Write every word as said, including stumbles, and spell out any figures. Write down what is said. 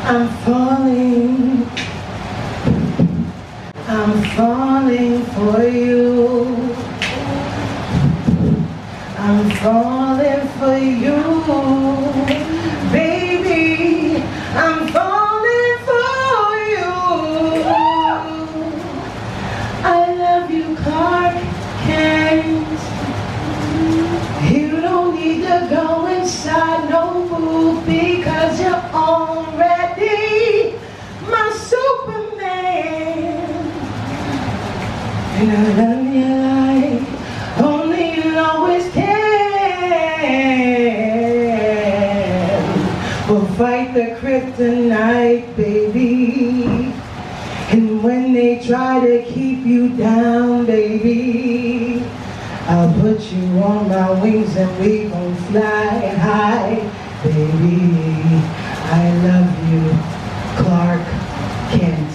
I'm falling, I'm falling for you. I'm falling for you, baby. I'm falling for you. I love you, Clark Kent. You don't need to go inside no booth because you're already my Superman. And I love you like only you always can. We'll fight the kryptonite, baby. And when they try to keep you down, baby, I'll put you on my wings and we gon' fly high, baby. I love you, Clark Kent.